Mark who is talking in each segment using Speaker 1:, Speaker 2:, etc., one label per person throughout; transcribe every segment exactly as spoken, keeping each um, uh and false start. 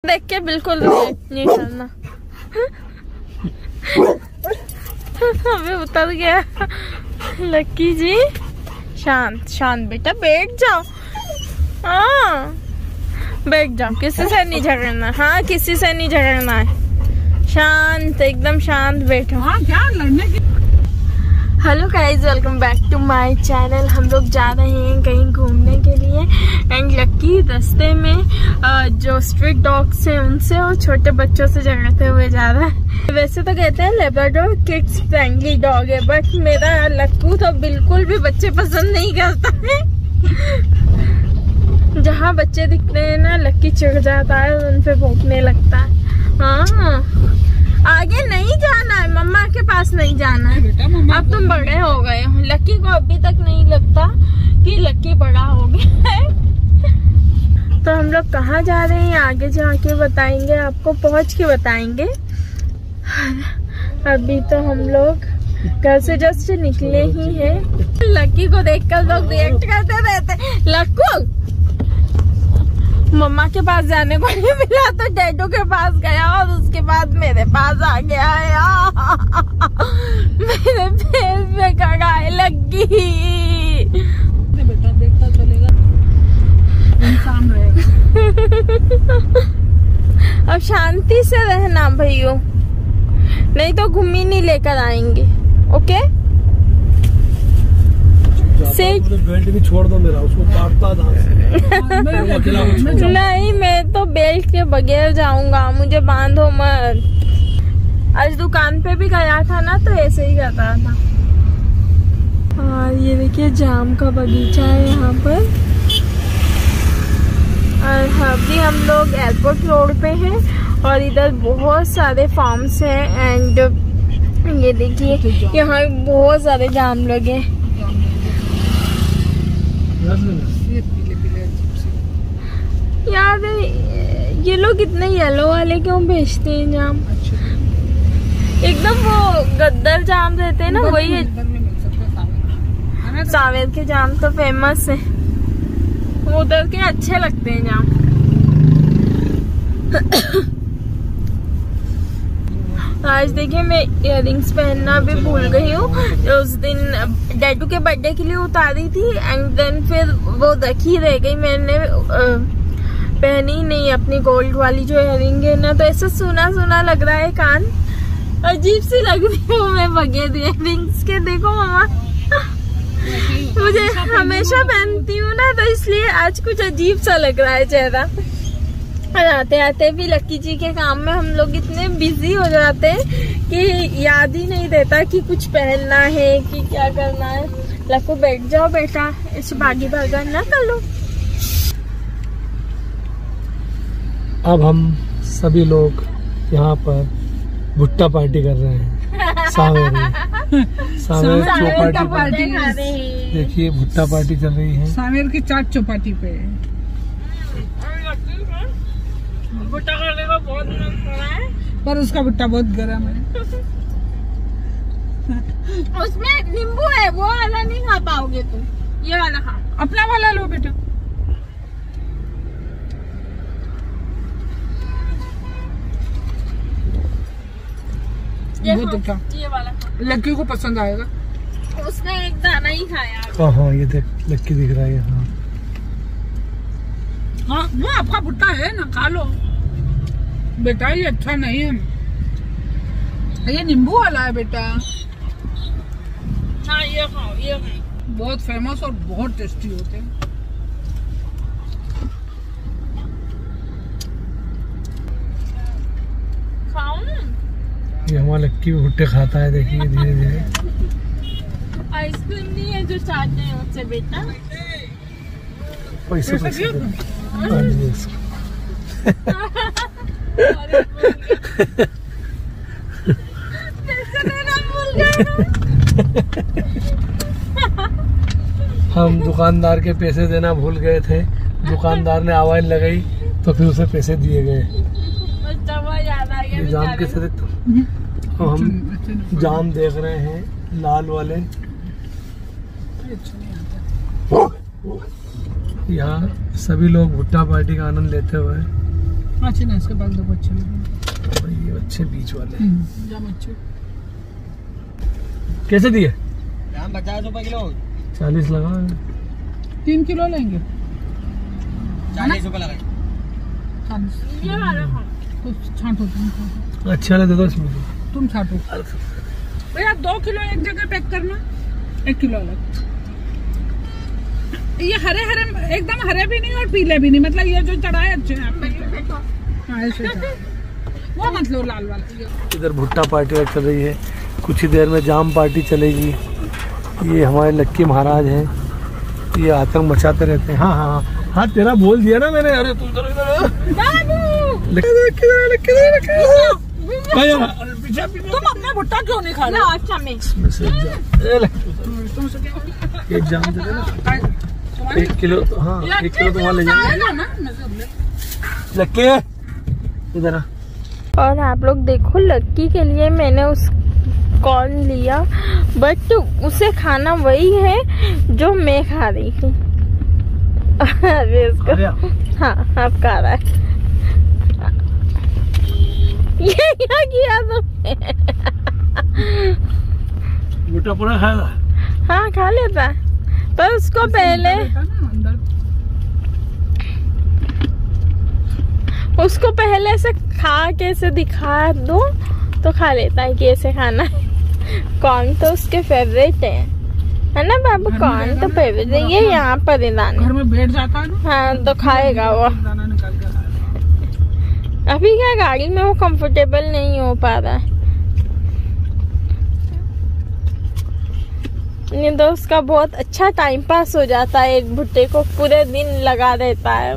Speaker 1: देख के बिल्कुल नहीं करना। हमें उतर गया। लक्की जी शांत शांत बेटा, बैठ जाओ। हाँ बैठ जाओ, किसी से नहीं झगड़ना। हाँ किसी से नहीं झगड़ना है, शांत एकदम शांत बैठो। हाँ क्या लड़ने की। Hello guys, welcome back to my channel. हम लोग जा रहे हैं कहीं घूमने के लिए एंड लक्की रास्ते में जो स्ट्रीट डॉग्स हैं उनसे और छोटे बच्चों से झगड़ते हुए जा रहा है। वैसे तो कहते हैं लेब्राडोर किड्स फ्रेंडली डॉग है, बट मेरा लक्कू तो बिल्कुल भी बच्चे पसंद नहीं करता है। जहाँ बच्चे दिखते हैं ना लक्की चिढ़ जाता है और उन पे भौंकने लगता है। हाँ आगे नहीं जाना है, मम्मा के पास नहीं जाना है। अब तुम बड़े हो गए हो। लक्की को अभी तक नहीं लगता कि लक्की बड़ा हो गया है। तो हम लोग कहाँ जा रहे हैं आगे जाके बताएंगे आपको, पहुँच के बताएंगे। अभी तो हम लोग घर से जस्ट निकले ही हैं। लक्की को देखकर लोग रिएक्ट करते रहते। लक्कू मम्मा के पास जाने को नहीं मिला तो डैडू के पास गया और उसके बाद मेरे पास आ गया है। मेरे फेस में कड़ाई लगी। बेटा देखता चलेगा, इंसान रहेगा। अब शांति से रहना भैया, नहीं तो घूमी नहीं लेकर आएंगे। ओके
Speaker 2: बेल्ट भी छोड़ दो मेरा, उसको काटता था।
Speaker 1: नहीं मैं तो बेल्ट के बगैर जाऊंगा, मुझे बांधो मत। आज दुकान पे भी गया था ना तो ऐसे ही करता था। और ये देखिए जाम का बगीचा है यहाँ पर। और अभी हम लोग एयरपोर्ट रोड पे हैं और इधर बहुत सारे फार्म्स हैं एंड ये देखिए यहाँ बहुत सारे जाम लगे। यार ये लोग इतने येलो वाले क्यों बेचते हैं जाम? एकदम वो गद्दर जाम रहते हैं ना, वही है। सावेर के जाम तो फेमस है, उधर के अच्छे लगते हैं जाम। आज देखिए मैं इयररिंग्स पहनना भी भूल गई हूँ। उस दिन डैडू के बर्थडे के लिए उतारी थी एंड देन फिर वो रखी रह गई, मैंने पहनी ही नहीं अपनी गोल्ड वाली जो इयररिंग है ना। तो ऐसा सुना सुना लग रहा है, कान अजीब सी लग रही हूँ मैं बगैर इयररिंग्स के। देखो मामा मुझे हमेशा पहनती हूँ ना तो इसलिए आज कुछ अजीब सा लग रहा है चेहरा। आते आते भी लक्की जी के काम में हम लोग इतने बिजी हो जाते हैं कि याद ही नहीं रहता कि कुछ पहनना है कि क्या करना है। लक्कू बैठ जाओ बेटा, इस बागी भागा ना कर लो।
Speaker 2: अब हम सभी लोग यहाँ पर भुट्टा पार्टी कर रहे हैं। सावेर सावेर चौपाटी देखिए, भुट्टा पार्टी चल रही है सावेर की चाट चौपाटी पे।
Speaker 1: भुट्टा खाने का बहुत मन कर रहा है,
Speaker 3: पर उसका भुट्टा बहुत गर्म है।
Speaker 1: उसमें नींबू है, वो वाला नहीं खा पाओगे तुम, ये वाला खा।
Speaker 3: अपना वाला लो बेटा।
Speaker 1: ये
Speaker 3: बहुत अच्छा,
Speaker 1: ये वाला खा।
Speaker 3: लक्की को पसंद आएगा।
Speaker 1: उसने एक दाना ही खाया।
Speaker 2: हाँ हाँ ये देख लक्की दिख रहा है। हाँ
Speaker 3: हाँ वो आपका भुट्टा है ना, खा लो बेटा। ये अच्छा नहीं है, ये नींबू वाला है बेटा।
Speaker 1: हाँ ये खाओ, ये खाओ।
Speaker 3: बहुत फेमस और बहुत टेस्टी होते हैं।
Speaker 1: खाओ ना।
Speaker 2: ये हमारा लक्की भुट्टे खाता है, देखिए धीरे धीरे।
Speaker 1: आइसक्रीम नहीं है जो चाहते हैं उससे बेटा।
Speaker 2: पैसे पैसे हम दुकानदार के पैसे देना भूल गए थे। दुकानदार ने आवाज लगाई तो फिर उसे पैसे दिए गए। ये जाम कैसे देखते हो? हम जाम देख रहे हैं लाल वाले। यहाँ सभी लोग भुट्टा पार्टी का आनंद लेते हुए
Speaker 3: अच्छे ना, इसके बाल देखो अच्छे लगे,
Speaker 2: ये अच्छे बीच वाले
Speaker 3: जाम अच्छे।
Speaker 2: कैसे दिए?
Speaker 4: पचास रुपए किलो।
Speaker 2: चालीस लगा।
Speaker 3: तीन किलो लेंगे,
Speaker 4: चालीस रुपए लगाए।
Speaker 1: ये वाला हाँ।
Speaker 3: तो छांटो तुम, छांटो।
Speaker 2: अच्छा दे दो इसमें,
Speaker 3: तुम छांटो भैया। दो किलो एक जगह पैक करना, एक किलो अलग। ये हरे हरे एकदम हरे भी नहीं और पीले भी नहीं, मतलब ये जो चढ़ाए अच्छे हैं। हाँ ऐसे वो मतलब लाल वाला।
Speaker 2: इधर भुट्टा पार्टी चल रही है, कुछ ही देर में जाम पार्टी चलेगी। ये हमारे लक्की महाराज हैं, ये आतंक मचाते रहते हैं। हाँ हाँ हाँ तेरा बोल दिया ना मैंने। अरे तू इधर
Speaker 3: तुम अपना भुट्टा क्यों नहीं खा रहे?
Speaker 1: अच्छा मैं
Speaker 2: एक जाम दे देना, एक किलो। हाँ एक किलो तो वहाँ ले जाएंगे। लक्की इधर आ।
Speaker 1: और आप लोग देखो, लक्की के लिए मैंने उस कॉर्न लिया, बट उसे खाना वही है जो मैं खा रही थी। अरे इसको हाँ अब खा रहा है। ये क्या किया तुमने?
Speaker 2: भुट्टा पूरा खाया?
Speaker 1: हाँ खा लेता, पर उसको पहले उसको पहले से खा के से दिखा दो तो खा लेता है कि ऐसे खाना है। कॉर्न तो उसके फेवरेट है, है ना बाबू? कॉर्न तो फेवरेट है। ये यहाँ पर है दाना,
Speaker 3: घर में बैठ जाता है ना।
Speaker 1: हाँ तो खाएगा वो।
Speaker 3: दाना निकाल कर
Speaker 1: अभी क्या गाड़ी में वो कंफर्टेबल नहीं हो पा रहा है, नहीं तो उसका बहुत अच्छा टाइम पास हो जाता है। एक भुट्टे को पूरे दिन लगा रहता है।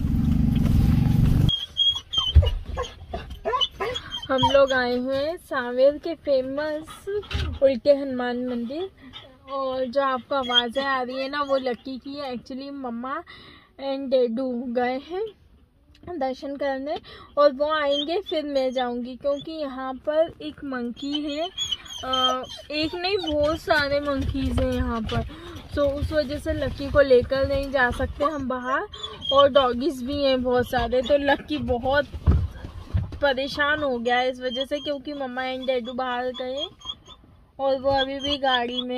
Speaker 1: हम लोग आए हुए हैं सांवेर के फेमस उल्टे हनुमान मंदिर, और जो आपको आवाज़ें आ रही है ना वो लक्की की है। एक्चुअली मम्मा एंड डैडू गए हैं दर्शन करने, और वो आएंगे फिर मैं जाऊंगी, क्योंकि यहाँ पर एक मंकी है। आ, एक नहीं बहुत सारे मंकीज हैं यहाँ पर, तो उस वजह से लक्की को लेकर नहीं जा सकते हम बाहर, और डॉगीज भी हैं बहुत सारे। तो लक्की बहुत परेशान हो गया है इस वजह से, क्योंकि मम्मा एंड डैडू बाहर गए और वो अभी भी गाड़ी में।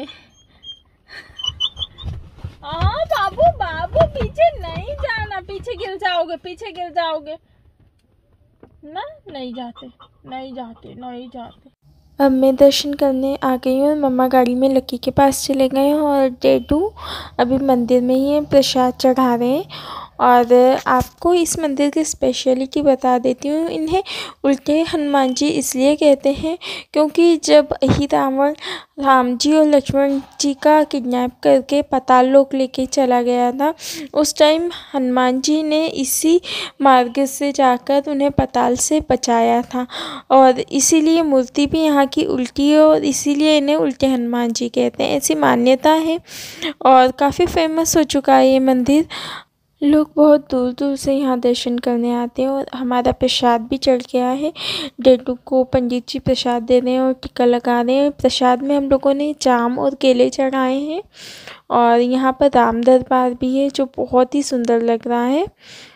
Speaker 1: हाँ बाबू बाबू पीछे नहीं जाना, पीछे गिर जाओगे, पीछे गिर जाओगे ना। नहीं जाते नहीं जाते नहीं जाते। अब मैं दर्शन करने आ गई हूँ, मम्मा गाड़ी में लक्की के पास चले गए हैं, और डैडू अभी मंदिर में ही प्रसाद चढ़ा रहे हैं। और आपको इस मंदिर की स्पेशलिटी बता देती हूँ। इन्हें उल्टे हनुमान जी इसलिए कहते हैं क्योंकि जब ही रावण राम जी और लक्ष्मण जी का किडनैप करके पाताल लोक लेके चला गया था, उस टाइम हनुमान जी ने इसी मार्ग से जाकर उन्हें पाताल से बचाया था, और इसीलिए मूर्ति भी यहाँ की उल्टी है, और इसीलिए इन्हें उल्टे हनुमान जी कहते हैं। ऐसी मान्यता है, और काफ़ी फेमस हो चुका है ये मंदिर। लोग बहुत दूर दूर से यहाँ दर्शन करने आते हैं, और हमारा प्रसाद भी चढ़ गया है। डेडू को पंडित जी प्रसाद दे रहे हैं और टिक्का लगा रहे हैं। प्रसाद में हम लोगों ने जाम और केले चढ़ाए हैं, और यहाँ पर राम दरबार भी है जो बहुत ही सुंदर लग रहा है।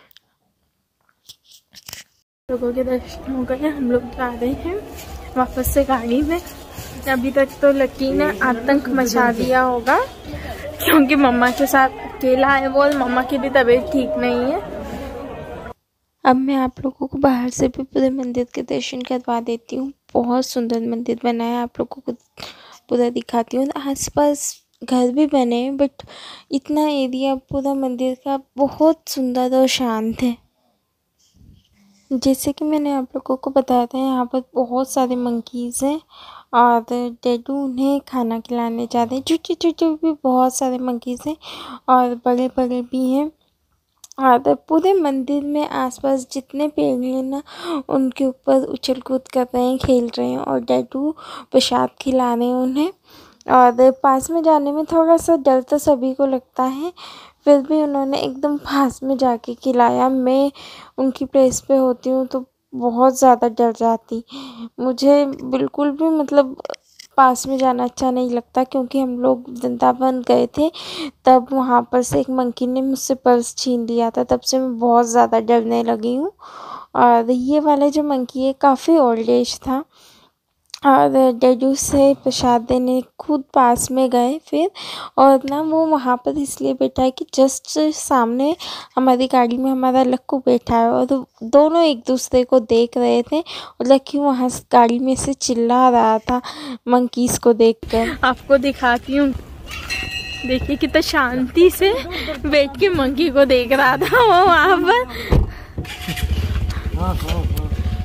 Speaker 1: लोगों के दर्शन हो गए, हम लोग जा रहे हैं वापस से गाड़ी में। अभी तक तो लक्की ने आतंक मचा दिया होगा, क्योंकि मम्मा के साथ अकेला है वो, और मम्मा की भी तबीयत ठीक नहीं है। अब मैं आप लोगों को बाहर से भी पूरे मंदिर के दर्शन करवा देती हूँ। बहुत सुंदर मंदिर बना है, आप लोगों को पूरा दिखाती हूँ। आसपास घर भी बने हैं, बट इतना एरिया पूरा मंदिर का बहुत सुंदर और शांत है। जैसे कि मैंने आप लोगों को बताया था, यहाँ पर बहुत सारे मंकीज़ हैं, और डैडू उन्हें खाना खिलाने जाते हैं। छोटे छोटे भी बहुत सारे मंकीज़ हैं, और बड़े बड़े भी हैं। और पूरे मंदिर में आसपास जितने पेड़ हैं ना, उनके ऊपर उछल कूद कर रहे हैं, खेल रहे हैं, और डैडू प्रसाद खिला रहे हैं उन्हें। और पास में जाने में थोड़ा सा डर तो सभी को लगता है, फिर भी उन्होंने एकदम पास में जाके खिलाया। मैं उनकी प्लेस पे होती हूँ तो बहुत ज़्यादा डर जाती, मुझे बिल्कुल भी मतलब पास में जाना अच्छा नहीं लगता, क्योंकि हम लोग वृंदावन गए थे तब वहाँ पर से एक मंकी ने मुझसे पर्स छीन लिया था, तब से मैं बहुत ज़्यादा डरने लगी हूँ। और ये वाला जो मंकी है काफ़ी ओल्ड एज था और डैडू से प्रसाद देने खुद पास में गए फिर, और ना वो वहाँ पर इसलिए बैठा है कि जस्ट सामने हमारी गाड़ी में हमारा लक्कू बैठा है और दोनों एक दूसरे को देख रहे थे और लक्कू वहाँ गाड़ी में से चिल्ला रहा था मंकीज़ को देखकर। आपको दिखाती हूँ, देखिए कितना शांति से बैठ के मंकी को देख रहा था वो वहाँ पर।
Speaker 2: हाँ हाँ हाँ।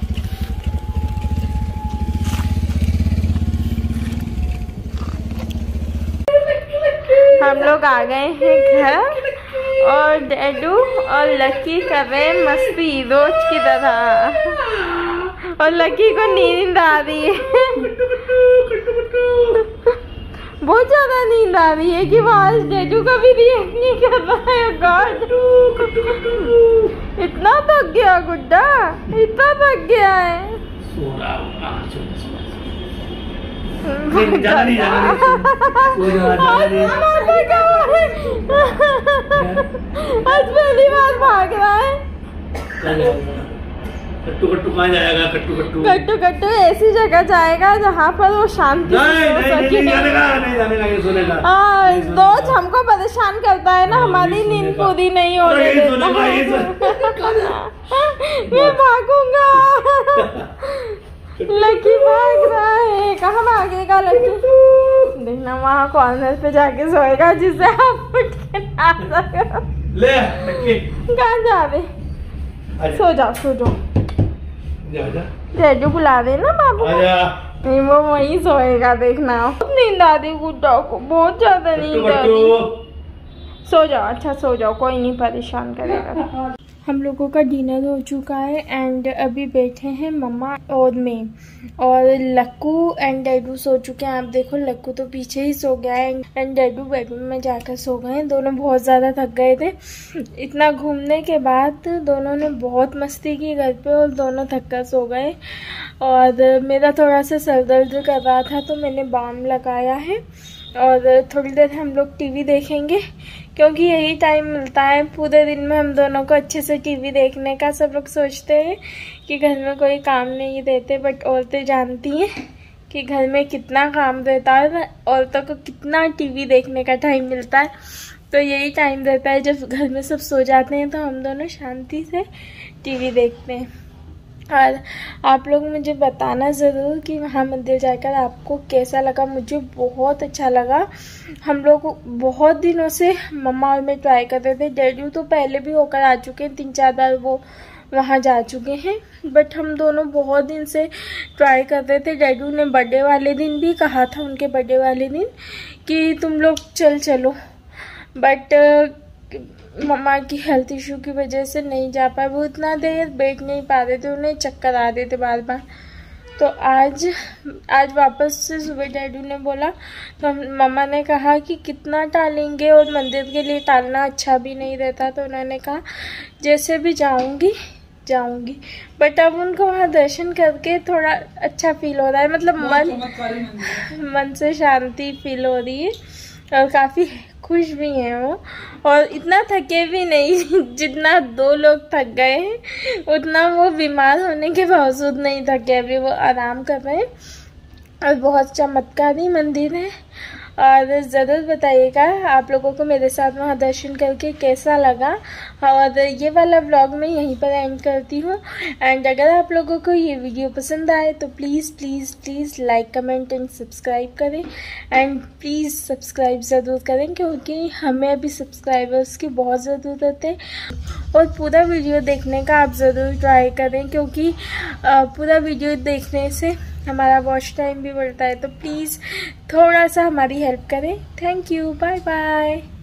Speaker 1: हम लोग आ गए हैं घर और डैडू और लकी कर रहे हैं मस्ती रोज की तरह और लकी को नींद आ रही है, बहुत ज्यादा नींद आ रही है कि वहाँ डैडू का भी रिएक्ट नहीं कर रहा है। गॉड, इतना थक गया गुड्डा, इतना थक गया है।
Speaker 2: नहीं, जाना नहीं, जाना नहीं।
Speaker 1: आज पहली बार भाग रहा है।
Speaker 2: कट्टू कट्टू कहाँ जाएगा? कट्टू कट्टू
Speaker 1: कट्टू कट्टू ऐसी जगह जाएगा जहाँ पर वो शांति से सो सके।
Speaker 2: नहीं जानेगा, नहीं जानेगा, ये सोनेगा।
Speaker 1: हाँ, रोज हमको परेशान करता है ना, हमारी नींद पूरी नहीं होने देता। मैं भागूंगा। लकी भाग रहा है, कहाँ भागेगा लकी? देखना वहाँ कॉर्नर पे जाके सोएगा जिससे आप उठ के ना सको।
Speaker 2: ले लकी,
Speaker 1: कहाँ जा रहे? सो जाओ सो जाओ। डैडू बुला रहे ना बाबू। नहीं, वो वहीं सोएगा, देखना। बहुत नींद आ रही गुड्डा को, बहुत ज्यादा नींद आ रही। सो जाओ, अच्छा सो जाओ, कोई नहीं परेशान करेगा। हम लोगों का डिनर हो चुका है एंड अभी बैठे हैं मम्मा और मैं, और लक्कू एंड डैडू सो चुके हैं। आप देखो लक्कू तो पीछे ही सो गया है एंड डैडू बेडरूम में जाकर सो गए हैं। दोनों बहुत ज़्यादा थक गए थे, इतना घूमने के बाद दोनों ने बहुत मस्ती की घर पे और दोनों थक कर सो गए। और मेरा थोड़ा सा सर दर्द कर रहा था तो मैंने बाम लगाया है और थोड़ी देर हम लोग टीवी देखेंगे क्योंकि यही टाइम मिलता है पूरे दिन में हम दोनों को अच्छे से टीवी देखने का। सब लोग सोचते हैं कि घर में कोई काम नहीं देते, बट औरतें जानती हैं कि घर में कितना काम रहता है, औरतों को कितना टीवी देखने का टाइम मिलता है। तो यही टाइम रहता है जब घर में सब सो जाते हैं तो हम दोनों शांति से टीवी देखते हैं। और आप लोग मुझे बताना ज़रूर कि वहाँ मंदिर जाकर आपको कैसा लगा। मुझे बहुत अच्छा लगा। हम लोग बहुत दिनों से मम्मा और मैं ट्राई कर रहे थे। डैडू तो पहले भी होकर आ चुके हैं, तीन चार बार वो वहाँ जा चुके हैं, बट हम दोनों बहुत दिन से ट्राई कर रहे थे। डैडू ने बर्थडे वाले दिन भी कहा था, उनके बर्थडे वाले दिन, कि तुम लोग चल चलो, बट मम्मा की हेल्थ इशू की वजह से नहीं जा पाए। वो इतना देर बैठ नहीं पा रहे थे, उन्हें चक्कर आ रहे थे बार बार। तो आज आज वापस से सुबह डैडू ने बोला तो मम्मा ने कहा कि कितना टालेंगे और मंदिर के लिए टालना अच्छा भी नहीं रहता। तो उन्होंने कहा जैसे भी जाऊंगी जाऊंगी, बट अब उनको वहाँ दर्शन करके थोड़ा अच्छा फील हो रहा है, मतलब मन मन से शांति फील हो रही है और काफ़ी खुश भी हैं वो, और इतना थके भी नहीं जितना दो लोग थक गए हैं, उतना वो बीमार होने के बावजूद नहीं थके। अभी वो आराम कर रहे हैं और बहुत चमत्कारी मंदिर है। और ज़रूर बताइएगा आप लोगों को मेरे साथ वहाँ दर्शन करके कैसा लगा। और ये वाला व्लॉग मैं यहीं पर एंड करती हूँ। एंड अगर आप लोगों को ये वीडियो पसंद आए तो please please please like comment and subscribe करें। एंड प्लीज़ सब्सक्राइब ज़रूर करें क्योंकि हमें अभी सब्सक्राइबर्स की बहुत ज़रूरत है। और पूरा वीडियो देखने का आप ज़रूर ट्राई करें क्योंकि पूरा वीडियो देखने से हमारा वॉच टाइम भी बढ़ता है। तो प्लीज़ थोड़ा सा हमारी हेल्प करें। Thank you, bye bye.